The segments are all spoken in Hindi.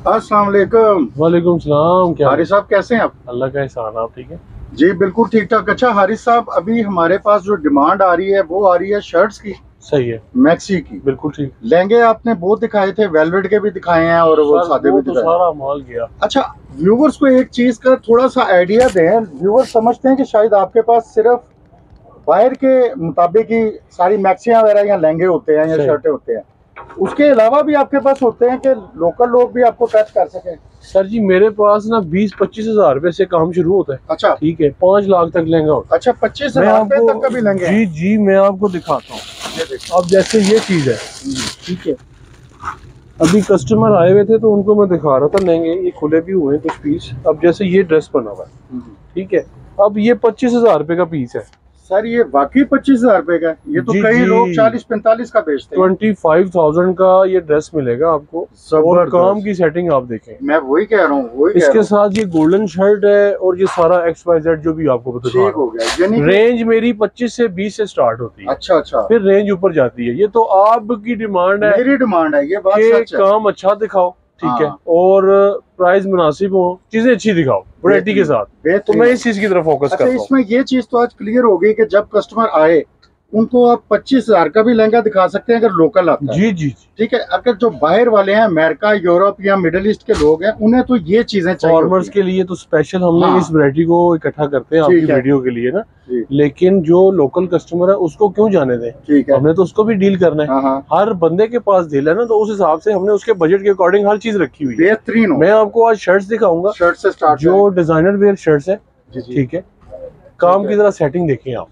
अस्सलाम वालेकुम। वालेकुम सलाम। क्या हारिस साहब कैसे हैं आप? अल्लाह का एहसान। आप ठीक है? जी बिल्कुल ठीक ठाक। अच्छा हारिस साहब, अभी हमारे पास जो डिमांड आ रही है वो आ रही है शर्ट्स की, सही है, मैक्सी की। बिल्कुल ठीक। लहंगे आपने बहुत दिखाए थे, वेलवेट के भी दिखाए हैं और वो सादे भी तो दिखाए। सारा माल गया। अच्छा, व्यूवर्स को एक चीज का थोड़ा सा आइडिया दें। व्यूवर्स समझते हैं कि शायद आपके पास सिर्फ बाहर के मुताबिक ही सारी मैक्सियां वगैरह या लहंगे होते हैं या शर्टें होते हैं, उसके अलावा भी आपके पास होते हैं कि लोकल लोग भी आपको टच कर सकें? सर जी मेरे पास ना 20-25 हजार रुपए से काम शुरू होता है। अच्छा ठीक है, 5 लाख तक लहंगा होता है। अच्छा, 25,000 रुपए तक का भी लहंगे? जी जी, मैं आपको दिखाता हूँ। अब जैसे ये चीज है, ठीक है, अभी कस्टमर आए हुए थे तो उनको मैं दिखा रहा था लहंगे, ये खुले भी हुए हैं कुछ पीस। अब जैसे ये ड्रेस बना हुआ है, ठीक है, अब ये 25,000 रुपए का पीस है। सर ये वाकई 25,000 रुपए का? ये तो कई लोग 40-45 का बेचते हैं। 25,000 का ये ड्रेस मिलेगा आपको, और काम की सेटिंग आप देखें। मैं वही कह रहा हूँ, इसके साथ ये गोल्डन शर्ट है और ये सारा XYZ जो भी आपको बता ठीक हो गया। रेंज मेरी 25 से 20 से स्टार्ट होती है। अच्छा अच्छा, फिर रेंज ऊपर जाती है। ये तो आपकी डिमांड है, मेरी डिमांड है, ये बात सच है। काम अच्छा दिखाओ, ठीक है, और प्राइस मुनासिब हो, चीजें अच्छी दिखाओ वैरायटी के साथ। तो मैं इस चीज की तरफ फोकस करता हूँ। इसमें ये चीज तो आज क्लियर हो गई कि जब कस्टमर आए उनको आप 25,000 का भी लहंगा दिखा सकते हैं अगर लोकल आता है। जी जी, ठीक है। अगर जो बाहर वाले हैं, अमेरिका, यूरोप या मिडिल ईस्ट के लोग हैं, उन्हें तो ये चीजें चाहिए। फॉर्मर्स के लिए तो स्पेशल हमने इस वैरायटी को इकट्ठा करते हैं आपकी वीडियो के लिए ना, लेकिन जो लोकल कस्टमर है उसको क्यों जाने दें? ठीक है, हमने तो उसको भी डील करना है। हर बंदे के पास डील है ना, तो उस हिसाब से हमने उसके बजट के अकॉर्डिंग हर चीज रखी हुई है। बेहतरीन। मैं आपको आज शर्ट्स दिखाऊंगा, शर्ट से स्टार्ट, जो डिजाइनर वेयर शर्ट्स है, ठीक है। काम की तरह सेटिंग देखिए आप,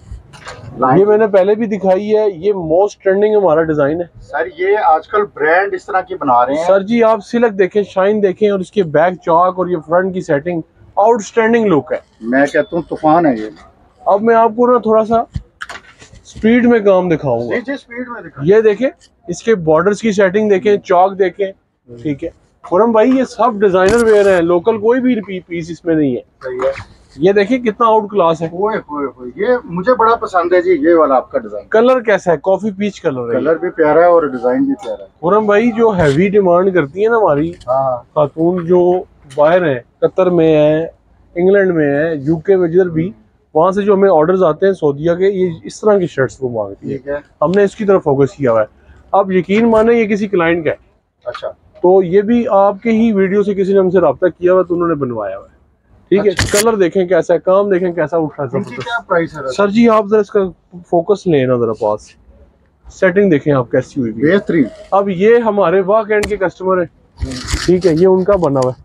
ये मैंने पहले भी दिखाई है, ये मोस्ट ट्रेंडिंग हमारा डिजाइन है। सर ये आजकल ब्रांड इस तरह की बना रहे हैं। सर जी आप सिल्क देखें, शाइन देखें, और इसके बैक चौक और ये फ्रंट की सेटिंग आउटस्टैंडिंग लुक है। मैं कहता हूँ तूफान है ये। अब मैं आपको ना थोड़ा सा स्पीड में काम दिखाऊंगा। जी स्पीड में दिखा। ये देखें, इसके बॉर्डर्स की सेटिंग देखें, चौक देखें, ठीक है। खुरम भाई ये सब डिजाइनर वेयर है, लोकल कोई भी पीस इसमें नहीं है। सही है। ये देखिए कितना आउट क्लास है। ये मुझे बड़ा पसंद है जी, ये वाला आपका डिजाइन। कलर कैसा है? कॉफी पीच कलर है। कलर भी प्यारा है और डिजाइन भी प्यारा है। खुरम भाई जो हैवी डिमांड करती है ना हमारी खातून, जो बाहर है, कतर में है, इंग्लैंड में है, यूके में, जिधर भी, वहाँ से जो हमें ऑर्डर्स आते हैं सऊदीया के, ये इस तरह की शर्ट्स वो मांगती है। हमने इसकी तरफ फोकस किया हुआ है। अब यकीन माने ये किसी क्लाइंट का है। अच्छा। तो ये भी आपके ही वीडियो से किसी ने हमसे रब्ता किया हुआ तो उन्होंने बनवाया हुआ है, ठीक है। कलर देखें कैसा है, काम देखें कैसा उठा है। क्या प्राइस है सर जी? आप जरा इसका फोकस लें ना जरा पास, सेटिंग देखें आप कैसी हुई, बेहतरीन। अब ये हमारे वाक एंड के कस्टमर है, ठीक है, ये उनका बना हुआ है।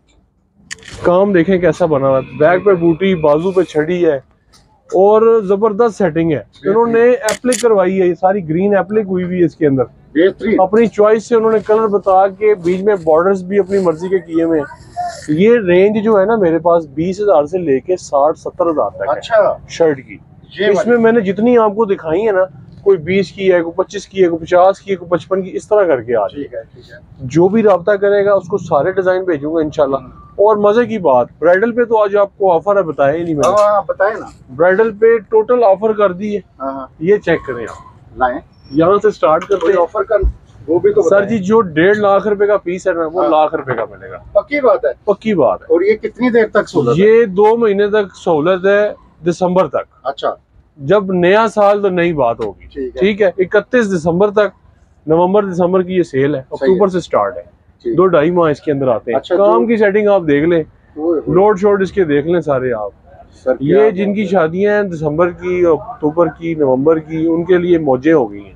काम देखें कैसा बना हुआ है, बैक पे बूटी, बाजू पे छड़ी है और जबरदस्त सेटिंग है। इन्होंने एप्लिक करवाई है, ये सारी ग्रीन एप्लिक हुई हुई है इसके अंदर, बेहतरीन। अपनी चॉइस से उन्होंने कलर बता के, बीच में बॉर्डर्स भी अपनी मर्जी के किए हुए हैं। ये रेंज जो है ना मेरे पास 20,000 से लेके 60-70,000 तक है। अच्छा। शर्ट की इसमें मैंने जितनी आपको दिखाई है ना, कोई 20 की है, कोई 25 की है, कोई 50 की है, कोई 55 की, इस तरह करके आ रही है। ठीक है। जो भी राब्ता करेगा उसको सारे डिजाइन भेजूंगा इंशाल्लाह। और मजे की बात, ब्राइडल पे तो आज आपको ऑफर है, बताया ही नहीं मैंने। बताए ना, ब्राइडल पे टोटल ऑफर कर दी है। ये चेक करें आप, लाएं, यहाँ से स्टार्ट करते हैं ऑफर का। वो भी तो सर जी, जो 1.5 लाख रुपए का पीस है ना, वो लाख रुपए का मिलेगा। पक्की बात है? पक्की बात है। और ये कितनी देर तक सहूलत? ये 2 महीने तक सहूलत है, दिसंबर तक। अच्छा। जब नया साल तो नई बात होगी, ठीक है। 31 दिसंबर तक, नवंबर दिसंबर की ये सेल है, अक्टूबर से स्टार्ट है। 2-2.5 माह इसके अंदर आते हैं। अच्छा, काम की सेटिंग आप देख लें, लोड शोड इसके देख लें सारे आप। सर ये जिनकी शादियां हैं दिसंबर की, अक्टूबर की, नवंबर की, उनके लिए मौजे हो गई हैं।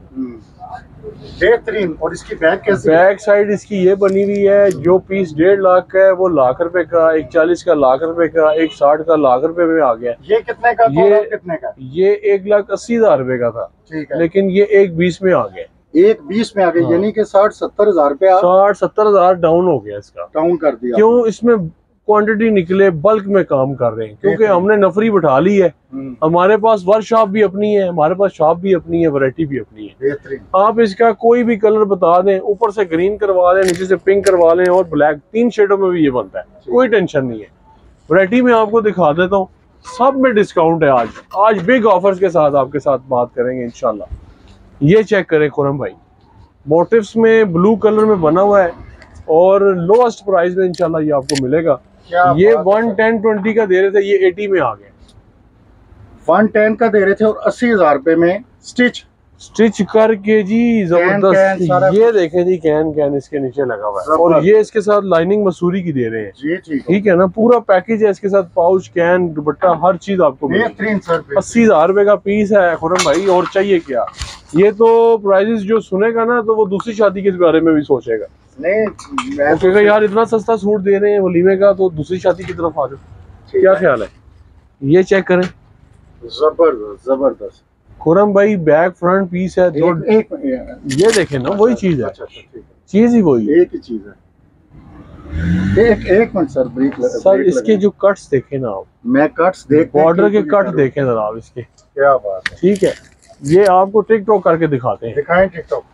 बेहतरीन। और इसकी बैक कैसी? बैक साइड इसकी ये बनी हुई है, जो पीस 1.5 लाख का है वो लाख रुपए का, एक 40 का लाख रुपए का, एक 60 का लाख रुपए में आ गया। ये कितने का? ये कितने का? ये 1,80,000 रुपए का था, ठीक है, लेकिन ये 1,20 में आ गया। 1,20 में आ गया, यानी कि 60-70,000 रुपए, 60-70,000 डाउन हो गया इसका। डाउन कर दिया क्यों? इसमें क्वांटिटी निकले, बल्क में काम कर रहे हैं, क्योंकि हमने नफरी बैठा ली है। हमारे पास वर्कशॉप भी अपनी है, हमारे पास शॉप भी अपनी है, वैरायटी भी अपनी है। आप इसका कोई भी कलर बता दें, ऊपर से ग्रीन करवा लें, नीचे से पिंक करवा लें और ब्लैक, 3 शेडों में भी ये बनता है, कोई टेंशन नहीं है। वैरायटी में आपको दिखा देता हूँ, सब में डिस्काउंट है। आज बिग ऑफर्स के साथ आपके साथ बात करेंगे इंशाल्लाह। ये चेक करें खुरम भाई, मोटिव्स में ब्लू कलर में बना हुआ है, और लोएस्ट प्राइस में इंशाल्लाह ये आपको मिलेगा। ये 110-20 का दे रहे थे, ये 80 में आ गए। 110 का दे रहे थे और 80,000 रुपए में स्टिच करके जी जबरदस्त। ये देखें जी कैन इसके नीचे लगा हुआ है और ये इसके साथ लाइनिंग मसूरी की दे रहे हैं जी। ठीक है ना, पूरा पैकेज है इसके साथ, पाउच, कैन, दुपट्टा, हर चीज आपको मिलेगी। 80,000 रुपए का पीस है खुरम भाई, और चाहिए क्या। ये तो प्राइजेस जो सुनेगा ना तो वो दूसरी शादी के बारे में भी सोचेगा, नहीं तो यार इतना सस्ता सूट दे रहे हैं वलीमे का, तो दूसरी शादी की तरफ आ जाओ। क्या ख्याल है, ये चेक करें, जबरदस्त खुरम भाई, बैक फ्रंट पीस है दो। ये देखें ना, वही चीज है। अच्छा, चीज ही वही, एक ही चीज है। एक मिनट सर, सर इसके जो कट्स देखें ना आप, मैं कट्स देख, बॉर्डर के कट देखें जरा आप इसके, क्या बात है। ठीक है, ये आपको टिकटॉक करके दिखाते हैं, दिखाएं टिकटॉक।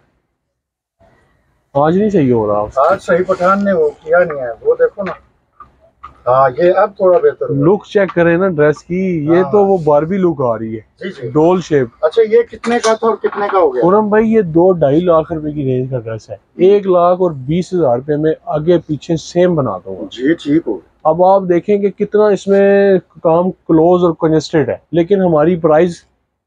आज नहीं सही हो रहा, आज सही पठान ने वो किया नहीं है, वो देखो ना। हाँ, ये अब थोड़ा बेहतर लुक चेक करें ना ड्रेस की, ये तो वो बारबी लुक आ रही है जी। डोल शेप। अच्छा, ये कितने का था और कितने का हो गया पूरम भाई? ये 2-2.5 लाख रुपए की रेंज का ड्रेस है, 1,20,000 रुपए में आगे पीछे सेम बना दूंगा जी। ठीक हो, अब आप देखेंगे कितना इसमें काम क्लोज और कंजेस्टेड है, लेकिन हमारी प्राइस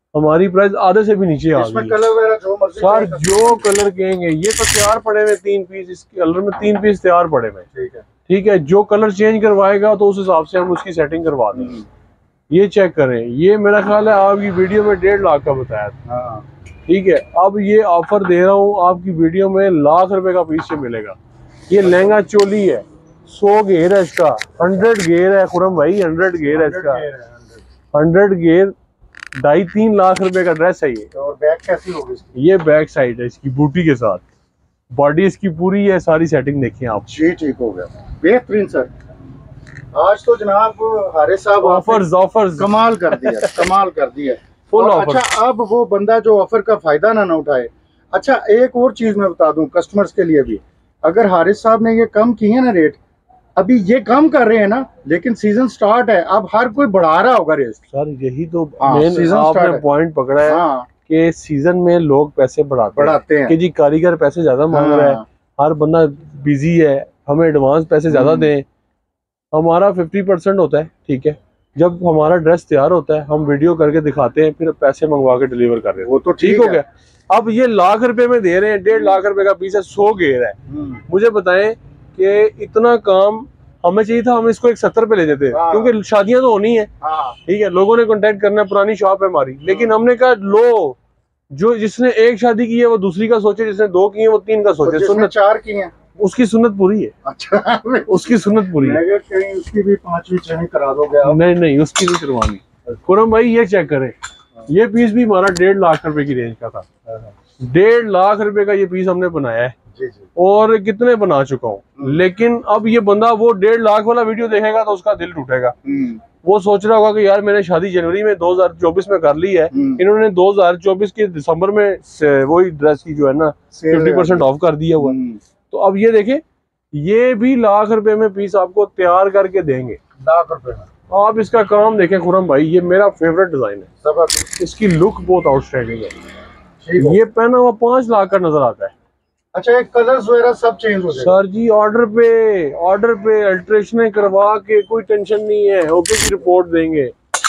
आधे से भी नीचे आ गई। कलर वगैरह जो मर्जी सर, जो कलर कहेंगे, ये तो तैयार पड़े हुए 3 पीस, इस कलर में 3 पीस तैयार पड़े हुए। ठीक है, जो कलर चेंज करवाएगा तो उस हिसाब से हम उसकी सेटिंग करवा देंगे। ये चेक करें, ये मेरा ख्याल है आपकी वीडियो में 1.5 लाख का बताया था। ठीक है, अब ये ऑफर दे रहा हूँ आपकी वीडियो में, लाख रुपए का पीस से मिलेगा। ये लहंगा चोली है, 100 घेर है इसका, 100 घेर है खुरम भाई, 100 घेर है इसका, 100 घेर, 2.5-3 लाख रुपए का ड्रेस है ये। और बैक कैसी होगी इसकी? ये बैक साइड है इसकी बूटी के साथ, बॉडी इसकी पूरी है, सारी सेटिंग देखें आप जी। ठीक हो गया, बेहतरीन सर। आज तो जनाब हारिस साहब ऑफर्स कमाल कर दिया, कमाल कर दिया फुल ऑफर। अच्छा, अब वो बंदा जो ऑफर का फायदा ना उठाए। अच्छा, एक और चीज मैं बता दूं कस्टमर्स के लिए भी, अगर हारिस साहब ने ये कम किए ना रेट, अभी ये कम कर रहे हैं ना, लेकिन सीजन स्टार्ट है, अब हर कोई बढ़ा रहा होगा रेट सर। यही तो मेन आपने पॉइंट पकड़ा है कि सीजन में लोग पैसे बढ़ाते हैं कि जी कारीगर पैसे ज्यादा मांग रहा है, हर बंदा बिजी है, हमें एडवांस पैसे ज्यादा दें। हमारा 50% होता है। ठीक है, जब हमारा ड्रेस तैयार होता है हम वीडियो करके दिखाते हैं, फिर पैसे मंगवा के डिलीवर कर रहे हैं, वो तो ठीक हो गया। अब ये लाख रुपए में दे रहे हैं, 1.5 लाख रुपए का पीस है, 100 घेर है। मुझे बताएं कि इतना काम हमें चाहिए था, हम इसको 170 पे ले जाते हैं, क्योंकि शादियां तो होनी है। ठीक है, लोगों ने कांटेक्ट करना है, पुरानी शॉप है हमारी, लेकिन हमने कहा लो, जो जिसने एक शादी की है वो दूसरी का सोचे, जिसने 2 की है वो 3 का सोचे, सुन्नत 4 की है, उसकी सुन्नत पूरी है। अच्छा, उसकी सुन्नत पूरी है, कहीं उसकी भी 5वीं चढ़ी करा दोगे? नहीं, उसकी नहीं करवानी। खुरम भाई ये चेक करें, ये पीस भी हमारा 1.5 लाख रुपए की रेंज का था। 1.5 लाख रुपए का ये पीस हमने बनाया है और कितने बना चुका हूँ। लेकिन अब ये बंदा वो 1.5 लाख वाला वीडियो देखेगा तो उसका दिल टूटेगा। वो सोच रहा होगा कि यार मैंने शादी जनवरी में 2024 में कर ली है, इन्होंने 2024 के दिसंबर में वही ड्रेस की जो है ना 50% ऑफ कर दिया हुआ। तो अब ये देखें, ये भी लाख रुपए में पीस आपको तैयार करके देंगे, लाख रुपए में। आप इसका काम देखें खुरम भाई, ये मेरा फेवरेट डिजाइन है, इसकी लुक बहुत आउटस्टैंडिंग है। ये पहना हुआ 5 लाख का नजर आता है। अच्छा, एक कलर्स वगैरह सब चेंज हो जाएगा सर जी, ऑर्डर पे अल्ट्रेशन करवा के, कोई टेंशन नहीं है, ओके की रिपोर्ट देंगे।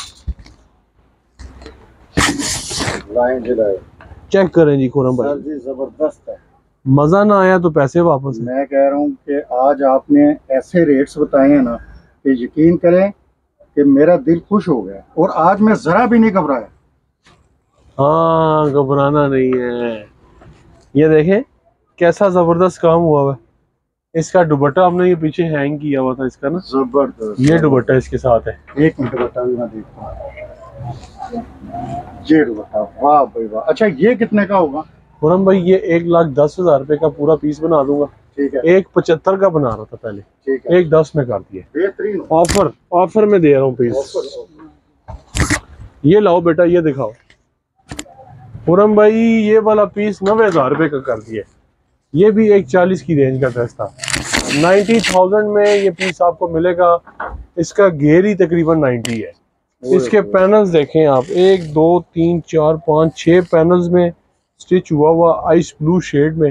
चेक करें जी खुरम भाई, जी जबरदस्त है। मजा ना आया तो पैसे वापस। मैं कह रहा हूँ कि आज आपने ऐसे रेट्स बताए हैं ना कि यकीन करें कि मेरा दिल खुश हो गया, और आज मैं जरा भी नहीं घबराया। हाँ, घबराना नहीं है। ये देखें कैसा जबरदस्त काम हुआ हुआ है। इसका दुपट्टा हमने ये पीछे हैंग किया हुआ था इसका ना, जबरदस्त। ये दुपट्टा इसके साथ है, एक मिनट दुपट्टा भी मैं देखता हूँ। ये दुपट्टा, वाह भाई वाह। अच्छा, ये कितने का होगा खुरम भाई? ये 1,10,000 रुपए का पूरा पीस बना दूंगा। ठीक है, 1,75 का बना रहा था पहले, ठीक है, 1,10 में कर दिया। बेहतरीन ऑफर में दे रहा हूँ पीस। ये लाओ बेटा, ये दिखाओ खुरम भाई, ये वाला पीस 90,000 रुपए का कर दिया। ये भी 1,40 की रेंज का ड्रेस था, 90,000 में ये पीस आपको मिलेगा। इसका घेर ही तकरीबन 90 है। इसके पैनल्स देखें आप, 1 2 3 4 5 6 पैनल्स में स्टिच हुआ आइस ब्लू शेड में।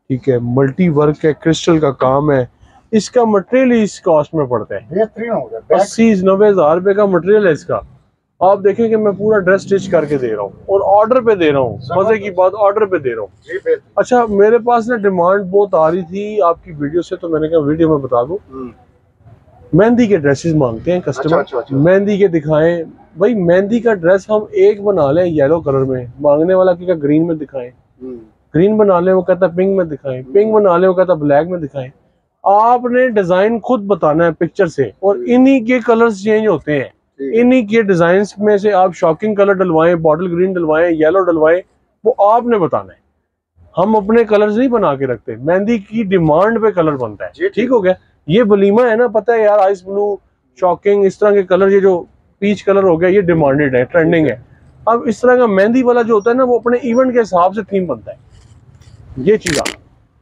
ठीक है, मल्टी वर्क है, क्रिस्टल का काम है, इसका मटेरियल ही इस कॉस्ट में पड़ता है। बेहतरीन हो गया। 80-90 हज़ार रुपए का मटेरियल है इसका। आप देखें कि मैं पूरा ड्रेस स्टिच करके दे रहा हूँ और ऑर्डर पे दे रहा हूँ। मजे की बात, ऑर्डर पे दे रहा हूँ। अच्छा, मेरे पास ना डिमांड बहुत आ रही थी आपकी वीडियो से, तो मैंने कहा वीडियो में बता दूं। मेहंदी के ड्रेसेस मांगते हैं कस्टमर। अच्छा। मेहंदी के दिखाएं भाई, मेहंदी का ड्रेस हम एक बना लें येलो कलर में, मांगने वाला क्या ग्रीन में दिखाएं, ग्रीन बना लें, वो कहता पिंक में दिखाएं, पिंक बना लें, वो कहता ब्लैक में दिखाएं। आपने डिजाइन खुद बताना है पिक्चर से, और इन्हीं के कलर्स चेंज होते हैं, इन्हीं के डिजाइन में से आप शॉकिंग कलर डलवाएं, बॉटल ग्रीन डलवाएं, येलो डलवाएं, वो आपने बताना है। हम अपने कलर्स नहीं बना के रखते, मेहंदी की डिमांड पे कलर बनता है। ठीक हो गया। ये वलीमा है ना, पता है यार, आइस ब्लू, शॉकिंग, इस तरह के कलर, ये जो पीच कलर हो गया, ये डिमांडेड है, ट्रेंडिंग है। अब इस तरह का मेहंदी वाला जो होता है ना, वो अपने इवेंट के हिसाब से थीम बनता है। ये चीज आप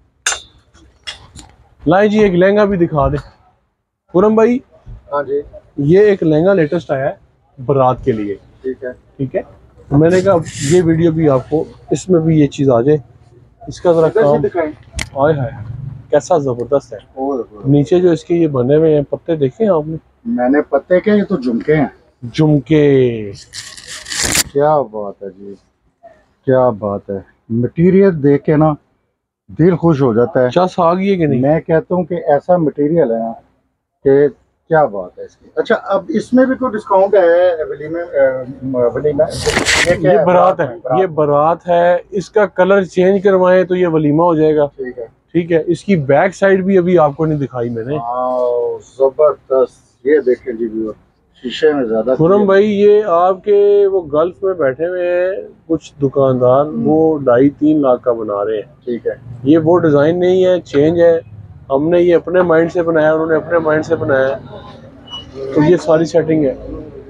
लाए जी, एक लहंगा भी दिखा दे खुरम भाई। हाँ जी, ये एक लहंगा लेटेस्ट आया है बारात के लिए। ठीक है, तो मैंने कहा ये वीडियो भी आपको, इसमें भी ये चीज आ जाए। इसका जरा काम, आए हाय कैसा जबरदस्त है। नीचे जो इसके ये बने हुए हैं पत्ते देखे हैं आपने? मैंने पत्ते के, ये तो झुमके हैं। झुमके, क्या बात है जी, क्या बात है। मटेरियल देख के ना दिल खुश हो जाता है। चस आ गई है कि नहीं? मैं कहता हूँ कि ऐसा मटेरियल है ना कि क्या बात है इसकी। अच्छा, अब इसमें भी कोई डिस्काउंट है? वलीमा ये बारात है, ये बारात है, इसका कलर चेंज करवाएं तो ये वलीमा हो जाएगा। ठीक है, ठीक है। इसकी बैक साइड भी अभी आपको नहीं दिखाई मैंने। जबरदस्त, ये देखें जी व्यूअर, शीशे में ज्यादा। खुरम भाई, ये आपके वो गल्फ में बैठे हुए हैं कुछ दुकानदार, वो 2.5-3 लाख का बना रहे हैं। ठीक है, ये वो डिजाइन नहीं है, चेंज है। हमने ये अपने माइंड से बनाया, उन्होंने अपने माइंड से बनाया, तो ये सारी सेटिंग है।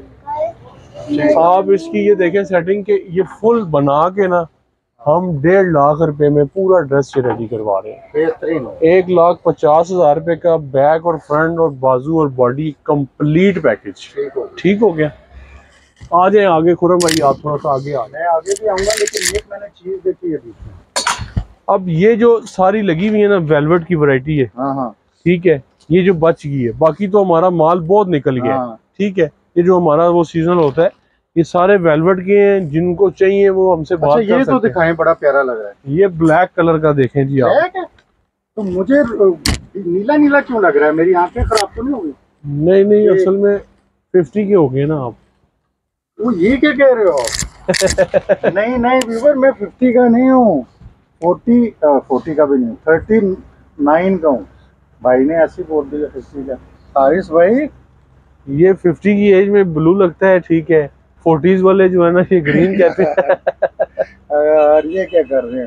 आप इसकी ये देखें सेटिंग के, ये फुल बना के ना हम 1.5 लाख रुपए में पूरा ड्रेस से रेडी करवा रहे हैं। बेहतरीन। 1,50,000 रुपए का बैक और फ्रंट और बाजू और बॉडी कंप्लीट पैकेज। ठीक हो गया। आ जाए आगे खुरम भाई, आप थोड़ा सा आगे आ। मैं आगे भी आऊंगा, लेकिन एक मैंने चीज देखी है अभी। अब ये जो सारी लगी हुई है ना, वेलवेट की वैरायटी है। हाँ। ठीक है, ये जो बच गई है, बाकी तो हमारा माल बहुत निकल गया है। ठीक है, ये जो हमारा वो सीजन होता है, ये सारे वेलवेट के हैं, जिनको चाहिए वो हमसे बात कर सकते हैं। ये तो दिखाएं, बड़ा प्यारा लग रहा है। ये ब्लैक कलर का देखें जी आप। तो मुझे नीला नीला क्यों लग रहा है? मेरी आंखें खराब तो नहीं होगी? नहीं, असल में 50 के हो गए ना आप। वो ये क्या कह रहे हो आप? नहीं व्यूअर, मैं 50 का नहीं हूँ, 40 का भी नहीं, 39 का हूँ। भाई ने ऐसी बोल दिया 50 का। हारिस भाई, ये 50 की एज में ब्लू लगता है, ठीक है। 40s वाले जो है ना, ये ग्रीन कहते हैं। यार ये क्या कर रहे हैं?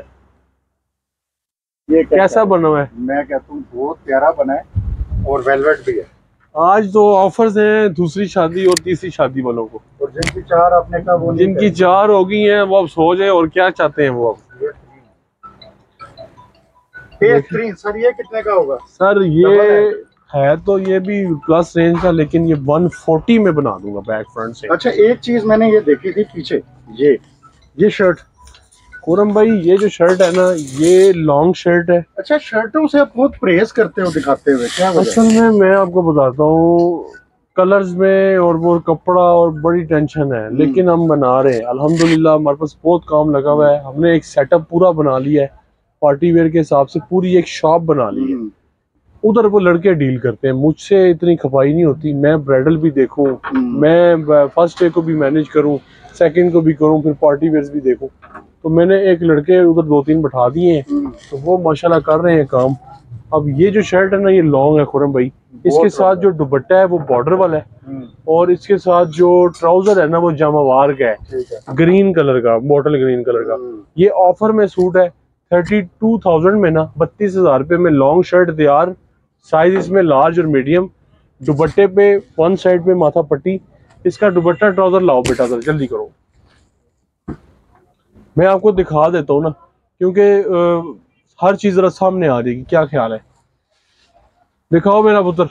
ये कैसा बना हुआ है? मैं कहता हूँ बहुत प्यारा बना है, और वेलवेट भी है। आज तो ऑफर्स हैं दूसरी शादी और तीसरी शादी वालों को, और जिनकी 4 आपने कहा वो, जिनकी 4 हो गई हैं वो अब सो जाए, और क्या चाहते हैं वो अब। बेहतरीन। सर ये कितने का होगा? सर ये है तो ये भी प्लस रेंज का, लेकिन ये 140 में बना दूंगा बैक फ्रंट से। अच्छा, एक चीज मैंने ये देखी थी पीछे, ये शर्ट। खुरम भाई, ये जो शर्ट है ना, ये लॉन्ग शर्ट है। अच्छा, शर्टों से आप बहुत परहेज करते हो दिखाते हुए, क्या वजह? असल में मैं आपको बताता हूँ, कलर्स में और वो कपड़ा और बड़ी टेंशन है, लेकिन हम बना रहे हैं अल्हम्दुलिल्लाह। हमारे पास बहुत काम लगा हुआ है, हमने एक सेटअप पूरा बना लिया है, पार्टी वेयर के हिसाब से पूरी एक शॉप बना ली है। उधर वो लड़के डील करते हैं, मुझसे इतनी खपाई नहीं होती। मैं ब्राइडल भी देखूं, मैं फर्स्ट डे को भी मैनेज करूं, सेकंड को भी करूं, फिर पार्टी वेयर्स भी देखूं। तो मैंने एक लड़के उधर 2-3 बैठा दिए हैं, तो वो माशाल्लाह कर रहे हैं काम। अब ये जो शर्ट है ना, ये लॉन्ग है खुरम भाई, इसके साथ जो दुपट्टा है वो बॉर्डर वाला है, और इसके साथ जो ट्राउजर है ना वो जामावार का है, ग्रीन कलर का, बॉटल ग्रीन कलर का। ये ऑफर में सूट है 32,000 में ना, 32,000 रुपये में लॉन्ग शर्ट तैयार, साइज इसमें लार्ज और मीडियम। दुपट्टे पे वन साइड पे माथा पट्टी, इसका दुपट्टा ट्राउजर लाओ बेटा, सर जल्दी करो। मैं आपको दिखा देता हूँ ना, क्योंकि हर चीज जरा सामने आ जाएगी। क्या ख्याल है? दिखाओ मेरा पुत्र।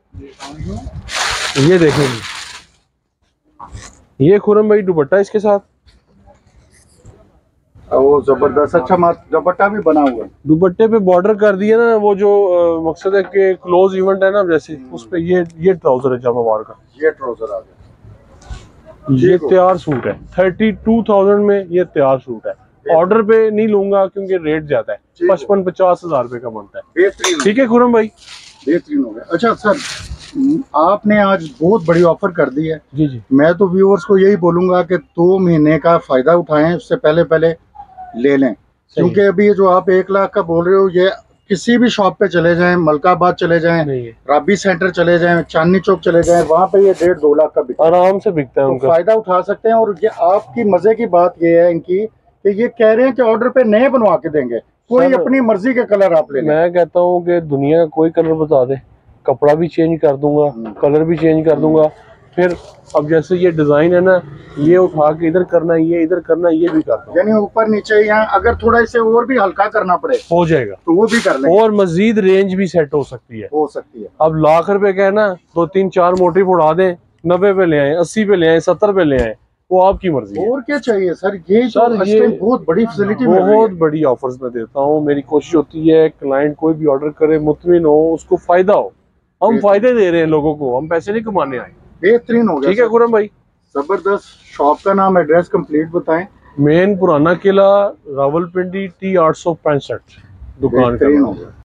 ये देखेंगे, ये खुरम भाई दुपट्टा इसके साथ, वो जबरदस्त। अच्छा, दुपट्टा भी बना हुआ है। दुपट्टे पे बॉर्डर कर दिया ना, वो जो मकसद है कि क्लोज इवेंट है ना जैसे, उस पे ये ट्राउजर है जमावार का, ये ट्राउजर आ गया। ये तैयार सूट है। 32,000 में ये तैयार सूट है। ऑर्डर पे नहीं लूंगा क्योंकि रेट ज्यादा है, 55-50 हजार रुपए का बनता है। बेहतरीन। ठीक है खुरम भाई, बेहतरीन हो गया। अच्छा सर, आपने आज बहुत बड़ी ऑफर कर दी है। जी जी। मैं तो व्यूअर्स को यही बोलूंगा कि 2 महीने का फायदा उठाएं, उससे पहले ले लें, क्योंकि अभी ये जो आप 1 लाख का बोल रहे हो, ये किसी भी शॉप पे चले जाएं, मलकाबाद चले जाएं, राबी सेंटर चले जाएं, चांदनी चौक चले जाएं, वहाँ पे ये 1.5-2 लाख का बिकता है, आराम से बिकता है। उनका फायदा उठा सकते हैं। और ये आपकी मजे की बात ये है इनकी कि ये कह रहे हैं कि ऑर्डर पे नए बनवा के देंगे, कोई अपनी मर्जी के कलर आप ले लें। मैं कहता हूँ कि दुनिया कोई कलर बता दे, कपड़ा भी चेंज कर दूंगा, कलर भी चेंज कर दूंगा। फिर अब जैसे ये डिजाइन है ना, ये उठा के इधर करना, ये इधर करना, ये भी करता हूँ, यानी ऊपर नीचे, यहाँ अगर थोड़ा इसे और भी हल्का करना पड़े हो जाएगा तो वो भी कर लेंगे। और मजीद रेंज भी सेट हो सकती है। अब लाख रुपए का है ना, 2-3-4 मोटिव उड़ा दें, 90 पे ले आए, 80 पे ले आए, 70 पे ले आए, वो आपकी मर्जी है। और क्या चाहिए सर, ये सर ये बहुत बड़ी फैसिलिटी, बहुत बड़ी ऑफर्स में देता हूँ। मेरी कोशिश होती है क्लाइंट कोई भी ऑर्डर करे मुतमिन हो, उसको फायदा हो। हम फायदे दे रहे हैं लोगों को, हम पैसे नहीं कमाने आए। बेहतरीन हो गया। ठीक है खुरम भाई, जबरदस्त। शॉप का नाम, एड्रेस कंप्लीट बताएं। मेन पुराना किला, रावलपिंडी, T 865 दुकान का।